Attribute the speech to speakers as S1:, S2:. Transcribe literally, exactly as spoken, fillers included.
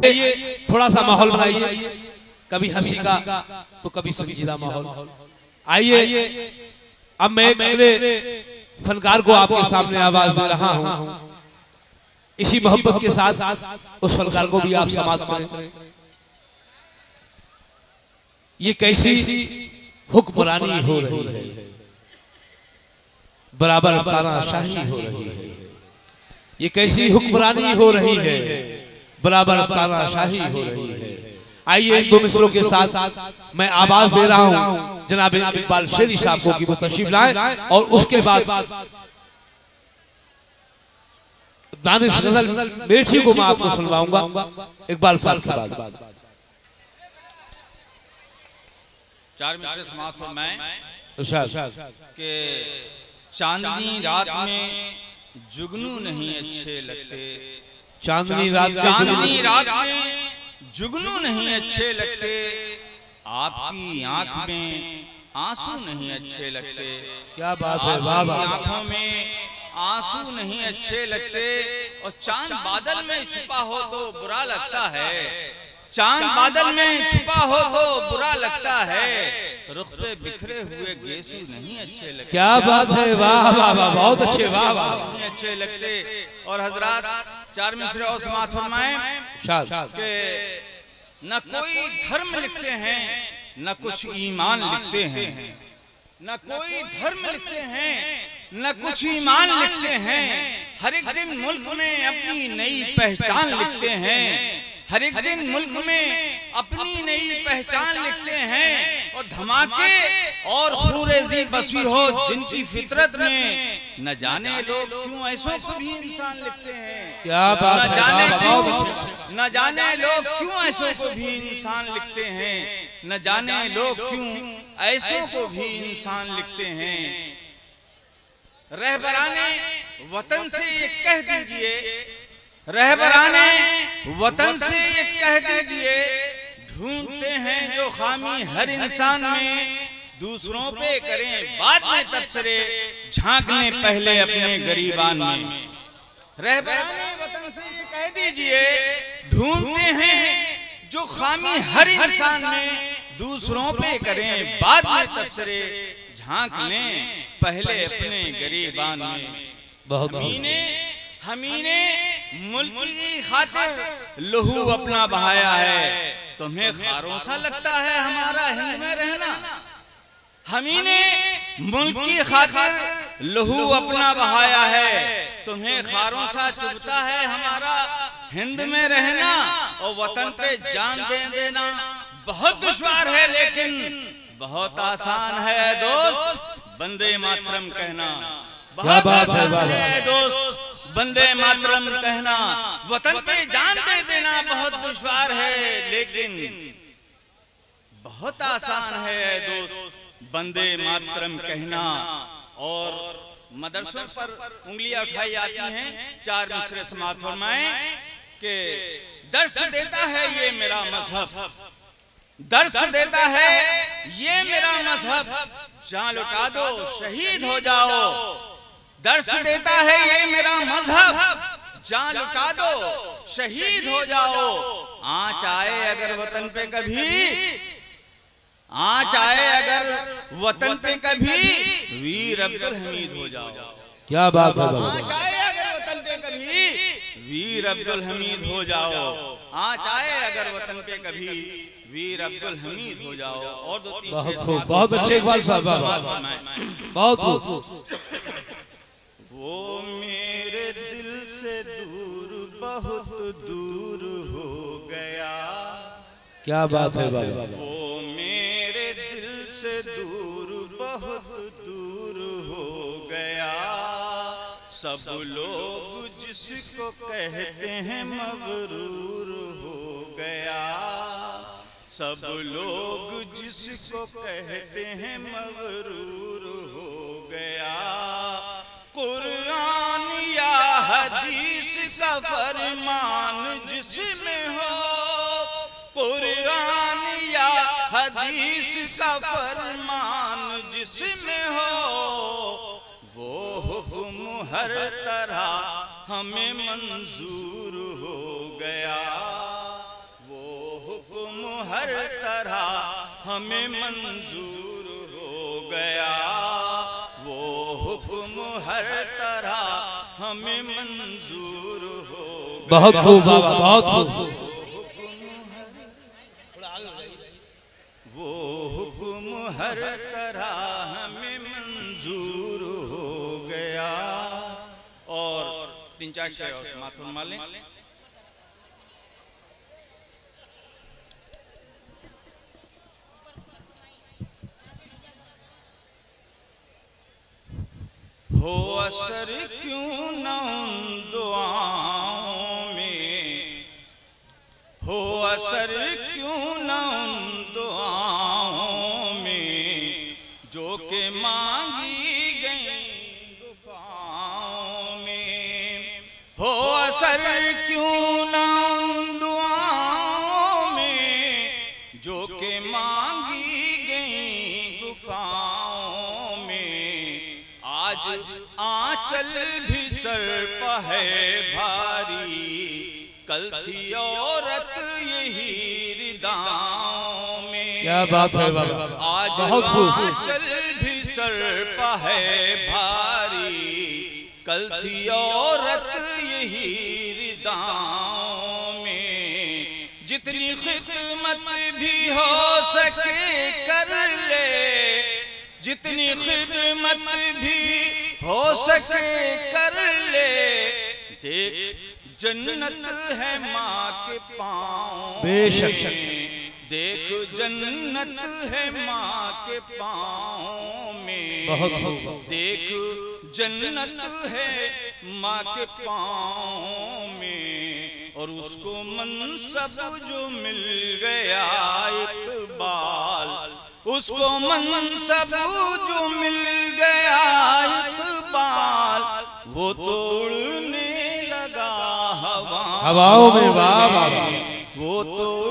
S1: आइए थोड़ा सा माहौल बनाइए, कभी हंसी का तो कभी संजीदा माहौल। आइए अब मैं अगले फनकार को आपके सामने आवाज दे रहा हूं, इसी मोहब्बत के साथ उस फनकार को भी आप समाप्त करें। ये कैसी हुक्मरानी हो रही है, बराबर तानाशाही हो रही है। ये कैसी हुक्मरानी हो रही है, बराबर तानाशाही हो रही है। आइए दो मिसरों के साथ मैं आवाज दे रहा हूं जनाब इकबाल शेरी साहब को कि वो तशरीफ लाएं, और उसके बाद दानिश गजल मेठी को मैं आपको सुनवाऊंगा इकबाल साहब के बाद।
S2: चार मिसरे समाप्त हो मैं कि चांदनी रात में जुगनू नहीं अच्छे लगते,
S1: चांदनी रात
S2: चांदनी रात में जुगनू नहीं अच्छे लगते, आपकी आंख में आंसू नहीं अच्छे लगते।
S1: क्या बात है, वाह वाह।
S2: आंखों में आंसू नहीं अच्छे लगते, और चांद बादल में छुपा हो तो बुरा लगता है, चांद बादल में छुपा हो तो बुरा लगता है, रुख पे बिखरे हुए गेसू नहीं अच्छे लगते।
S1: क्या बात है, वाह वाह वाह, बहुत अच्छे, वाह वाह,
S2: नहीं अच्छे लगते। और हजरात चार मिसरे और समाप्त फरमाएं कि न कोई धर्म लिखते हैं न कुछ ईमान लिखते हैं, न कोई धर्म लिखते हैं न कुछ ईमान लिखते हैं, हर एक दिन मुल्क में अपनी नई पहचान लिखते हैं, हर एक दिन मुल्क में अपनी नई पहचान लिखते हैं। और धमाके और खूरेजी बसी हो जिनकी फितरत में, न जाने लोग क्यों ऐसों को भी इंसान लिखते हैं।
S1: क्या बात
S2: न जाने
S1: है,
S2: क्यों न जाने लोग क्यों ऐसों को भी इंसान लिखते हैं, न जाने लोग क्यों ऐसों को भी इंसान लिखते हैं। रहबराने वतन से ये कह दीजिए, रहबराने वतन से ये कह दीजिए, ढूंढते हैं जो खामी हर इंसान में, दूसरों पे करें बाद में तबसरे, झांक लें पहले अपने गरीबान में। रहबराने वतन से ये कह दीजिए, ढूंढते हैं जो खामी हर इंसान में, दूसरों पे करें बाद में तबसरे, झांक लें पहले अपने गरीबान में।
S1: बहुत
S2: हमीने हमीने मुल्क की खातिर लहू अपना बहाया है, तुम्हें खारों सा लगता है हमारा हिंद में रहना। हमीने मुल्क की खातिर लहू अपना बहाया है, तुम्हें खारों सा चुभता है हमारा हिंद में रहना। और वतन पे जान दे देना बहुत दुश्वार है, लेकिन बहुत आसान है दोस्त बंदे मातरम कहना। बहुत आसान है दोस्त बंदे मातरम कहना, वतन पे जान दे देना बहुत दुश्वार है, लेकिन बहुत आसान है दोस्त बंदे मातरम कहना। और मदरसों पर उंगलियां उठाई जाती हैं, चार मिसरे समाप्त फरमाएं कि दर्श देता है ये मेरा मजहब, दर्श देता है ये मेरा मजहब, जान लुटा दो शहीद हो जाओ। दर्श देता है ये मेरा मजहब, जान लुटा दो शहीद हो जाओ। आँच आए अगर वतन पे कभी, आँच आए अगर वतन पे कभी, वीर अब्दुल हमीद हो जाओ।
S1: क्या बात है,
S2: आँच आए अगर वतन पे कभी, वीर अब्दुल हमीद हो जाओ। आँच आए अगर वतन पे कभी, वीर अब्दुल हमीद हो जाओ। और दो तीन
S1: बहुत खूब, बहुत अच्छे इकबाल साहब, बहुत खूब।
S2: वो मेरे दिल से दूर बहुत दूर हो गया,
S1: क्या बात है बाबा।
S2: वो मेरे दिल से दूर बहुत दूर हो गया, सब लोग जिसको कहते हैं मगरूर हो गया, सब लोग जिसको कहते हैं मगरूर हो गया। कुरान या हदीस का फरमान जिसमें हो, कुरान या हदीस का फरमान जिसमें हो, वो हुक्म हर तरह हमें मंजूर हो गया। हर तरह हमें मंजूर हो गया, वो हुक्म हर तरह हमें मंजूर हो गया।
S1: बहुत खूब बाबा, बहुत खूब।
S2: वो हुक्म हर तरह हमें मंजूर हो गया। और तीन चार शेर और समाप्त फरमा लें। हो असर क्यों न उन दुआओं में, हो असर क्यों न उन दुआओं में जो के मांगी गई गुफाओं में। हो असर क्यों न उन दुआओं में जो के मांगी गई गुफाओं में। आज आंचल भी सर पर है भारी, कल थी औरत यही रिदाओं में।
S1: क्या बात है बाबा,
S2: आज
S1: बहुत खूब।
S2: आंचल भी सर पर है भारी, कल थी औरत यही रिदाओं में। जितनी खिदमत भी हो सके कर ले, जितनी खिदमत भी हो सके कर ले। देख जन्नत है माँ के पाँव
S1: बेशक।
S2: देख जन्नत है माँ के पाँव में।
S1: बहुत खूब।
S2: देख जन्नत है माँ के पाँव में। और उसको मनसब जो मिल गया इकबाल, उसको मनसब जो मिल गया इकबाल, वो तो उड़ने लगा हवा
S1: हवाओं में। वाह वाह,
S2: वो तो